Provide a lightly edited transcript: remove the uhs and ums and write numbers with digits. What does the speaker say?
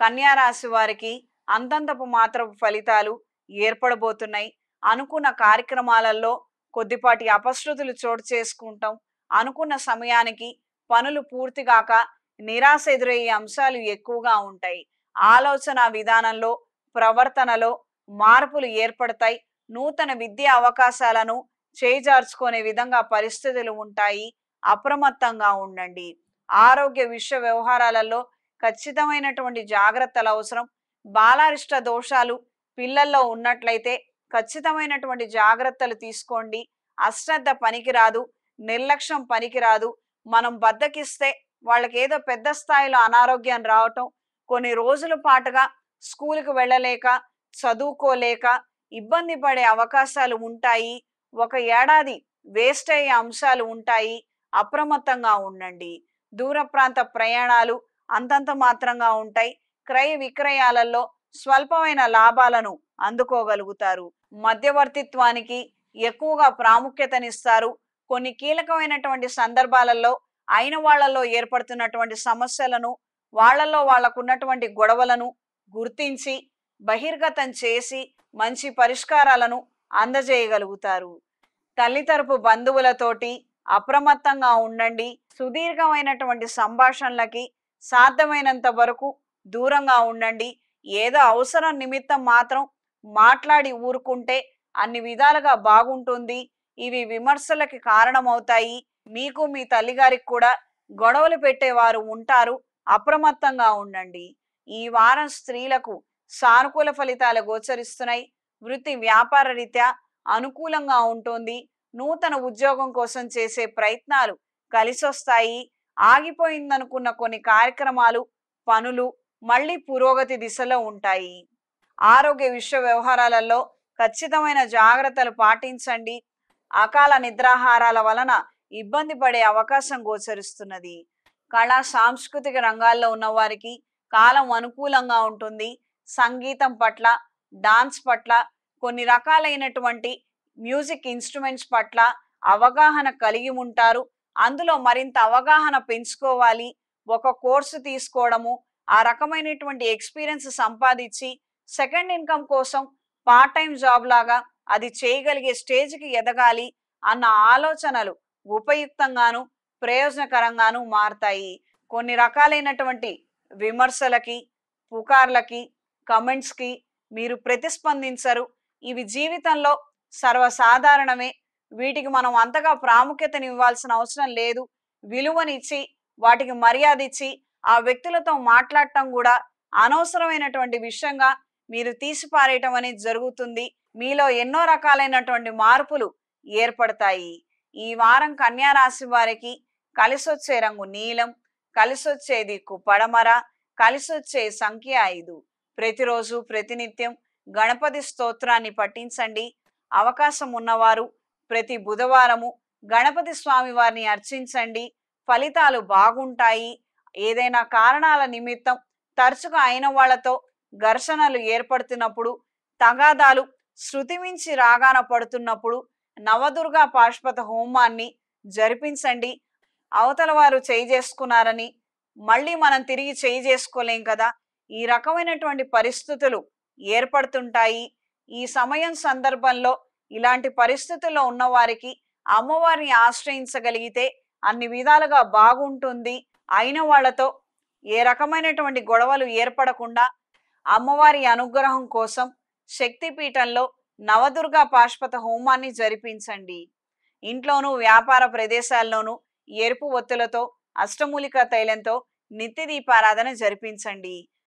కన్యా రాశి వారికి అంతంతపు మాత్రపు ఫలితాలు ఏర్పడబోతున్నాయి. అనుకున్న కార్యక్రమాలలో కొద్దిపాటి అపశృతులు చోటు చేసుకుంటాం. అనుకున్న సమయానికి పనులు పూర్తి కాక నిరాశ ఎదురయ్యే అంశాలు ఎక్కువగా ఉంటాయి. ఆలోచన విధానంలో, ప్రవర్తనలో మార్పులు ఏర్పడతాయి. నూతన విద్యా అవకాశాలను చేజార్చుకునే విధంగా పరిస్థితులు ఉంటాయి. అప్రమత్తంగా ఉండండి. ఆరోగ్య విషయ వ్యవహారాలలో ఖచ్చితమైనటువంటి జాగ్రత్తలు అవసరం. బాలారిష్ట దోషాలు పిల్లల్లో ఉన్నట్లయితే ఖచ్చితమైనటువంటి జాగ్రత్తలు తీసుకోండి. అశ్రద్ధ పనికిరాదు, నిర్లక్ష్యం పనికిరాదు. మనం బద్దకిస్తే వాళ్ళకి ఏదో పెద్ద స్థాయిలో అనారోగ్యం రావటం, కొన్ని రోజుల పాటుగా స్కూల్కి వెళ్ళలేక, చదువుకోలేక ఇబ్బంది పడే అవకాశాలు ఉంటాయి. ఒక ఏడాది వేస్ట్ అయ్యే అంశాలు ఉంటాయి. అప్రమత్తంగా ఉండండి. దూర ప్రాంత ప్రయాణాలు అంతంత మాత్రంగా ఉంటాయి. క్రయ విక్రయాలలో స్వల్పమైన లాభాలను అందుకోగలుగుతారు. మధ్యవర్తిత్వానికి ఎక్కువగా ప్రాముఖ్యతనిస్తారు. కొన్ని కీలకమైనటువంటి సందర్భాలలో అయిన వాళ్లలో ఏర్పడుతున్నటువంటి సమస్యలను, వాళ్లలో వాళ్లకున్నటువంటి గొడవలను గుర్తించి బహిర్గతం చేసి మంచి పరిష్కారాలను అందజేయగలుగుతారు. తల్లి తరపు బంధువులతోటి అప్రమత్తంగా ఉండండి. సుదీర్ఘమైనటువంటి సంభాషణలకి సాధ్యమైనంత వరకు దూరంగా ఉండండి. ఏదో అవసరం నిమిత్తం మాత్రం మాట్లాడి ఊరుకుంటే అన్ని విధాలుగా బాగుంటుంది. ఇవి విమర్శలకి కారణమవుతాయి. మీకు మీ తల్లిగారికి కూడా గొడవలు పెట్టేవారు ఉంటారు. అప్రమత్తంగా ఉండండి. ఈ వారం స్త్రీలకు సానుకూల ఫలితాలు గోచరిస్తున్నాయి. వృత్తి వ్యాపార రీత్యా అనుకూలంగా ఉంటుంది. నూతన ఉద్యోగం కోసం చేసే ప్రయత్నాలు కలిసొస్తాయి. ఆగిపోయిందనుకున్న కొన్ని కార్యక్రమాలు, పనులు మళ్ళీ పురోగతి దిశలో ఉంటాయి. ఆరోగ్య విషయ వ్యవహారాలలో ఖచ్చితమైన జాగ్రత్తలు పాటించండి. అకాల నిద్రాహారాల వలన ఇబ్బంది పడే అవకాశం గోచరిస్తున్నది. కళా సాంస్కృతిక రంగాల్లో ఉన్నవారికి కాలం అనుకూలంగా ఉంటుంది. సంగీతం పట్ల, డాన్స్ పట్ల, కొన్ని రకాలైనటువంటి మ్యూజిక్ ఇన్స్ట్రుమెంట్స్ పట్ల అవగాహన కలిగి ఉంటారు. అందులో మరింత అవగాహన పెంచుకోవాలి. ఒక కోర్సు తీసుకోవడము, ఆ రకమైనటువంటి ఎక్స్పీరియన్స్ సంపాదించి సెకండ్ ఇన్కమ్ కోసం పార్ట్ టైం జాబ్ లాగా అది చేయగలిగే స్టేజ్కి ఎదగాలి అన్న ఆలోచనలు ఉపయుక్తంగాను ప్రయోజనకరంగాను మారతాయి. కొన్ని రకాలైనటువంటి విమర్శలకి, పుకార్లకి, కమెంట్స్కి మీరు ప్రతిస్పందించరు. ఇవి జీవితంలో సర్వసాధారణమే. వీటికి మనం అంతగా ప్రాముఖ్యతని ఇవ్వాల్సిన అవసరం లేదు. విలువనిచ్చి వాటికి మర్యాద ఇచ్చి ఆ వ్యక్తులతో మాట్లాడటం కూడా అనవసరమైనటువంటి విషయంగా మీరు తీసిపారేయటం అనేది జరుగుతుంది. మీలో ఎన్నో రకాలైనటువంటి మార్పులు ఏర్పడతాయి. ఈ వారం కన్యా రాశి వారికి కలిసొచ్చే రంగు నీలం, కలిసొచ్చే దిక్కు పడమర, కలిసొచ్చే సంఖ్య 5. ప్రతిరోజు ప్రతినిత్యం గణపతి స్తోత్రాన్ని పఠించండి. అవకాశం ఉన్నవారు ప్రతి బుధవారము గణపతి స్వామి వారిని అర్చించండి. ఫలితాలు బాగుంటాయి. ఏదైనా కారణాల నిమిత్తం తరచుగా అయిన వాళ్లతో ఘర్షణలు ఏర్పడుతున్నప్పుడు, తగాదాలు శృతిమించి రాగాన పడుతున్నప్పుడు నవదుర్గా పాశుపత హోమాన్ని జరిపించండి. అవతల వారు చేయి చేసుకున్నారని మళ్ళీ మనం తిరిగి చేయి చేసుకోలేం కదా. ఈ రకమైనటువంటి పరిస్థితులు ఏర్పడుతుంటాయి. ఈ సమయం సందర్భంలో ఇలాంటి పరిస్థితుల్లో ఉన్నవారికి అమ్మవారిని ఆశ్రయించగలిగితే అన్ని విధాలుగా బాగుంటుంది. అయిన వాళ్లతో ఏ రకమైనటువంటి గొడవలు ఏర్పడకుండా అమ్మవారి అనుగ్రహం కోసం శక్తిపీఠంలో నవదుర్గా పాశుపత హోమాన్ని జరిపించండి. ఇంట్లోనూ వ్యాపార ప్రదేశాల్లోనూ ఎరుపు ఒత్తులతో, అష్టమూలిక తైలంతో నిత్య దీపారాధన జరిపించండి.